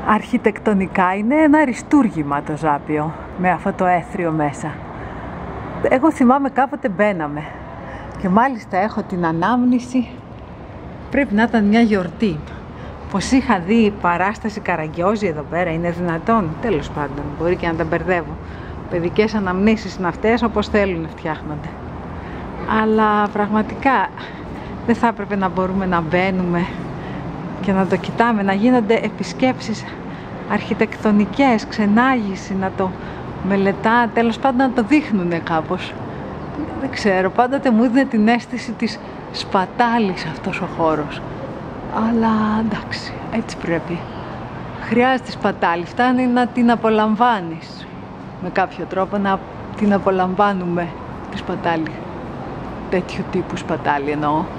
Αρχιτεκτονικά είναι ένα αριστούργημα το Ζάπιο, με αυτό το έθριο μέσα. Εγώ θυμάμαι κάποτε μπαίναμε και μάλιστα έχω την ανάμνηση, πρέπει να ήταν μια γιορτή, πως είχα δει παράσταση Καραγκιόζη εδώ πέρα, είναι δυνατόν? Τέλος πάντων, μπορεί και να τα μπερδεύω. Παιδικές αναμνήσεις είναι αυτές, όπως θέλουν φτιάχνονται. Αλλά πραγματικά δεν θα έπρεπε να μπορούμε να μπαίνουμε και να το κοιτάμε, να γίνονται επισκέψεις αρχιτεκτονικές, ξενάγηση, να το μελετά, τέλος πάντων να το δείχνουνε κάπως. Δεν ξέρω, πάντοτε μου έδινε την αίσθηση της σπατάλης αυτός ο χώρος. Αλλά εντάξει, έτσι πρέπει. Χρειάζεται σπατάλη, φτάνει να την απολαμβάνεις. Με κάποιο τρόπο να την απολαμβάνουμε τη σπατάλη. Τέτοιου τύπου σπατάλη εννοώ.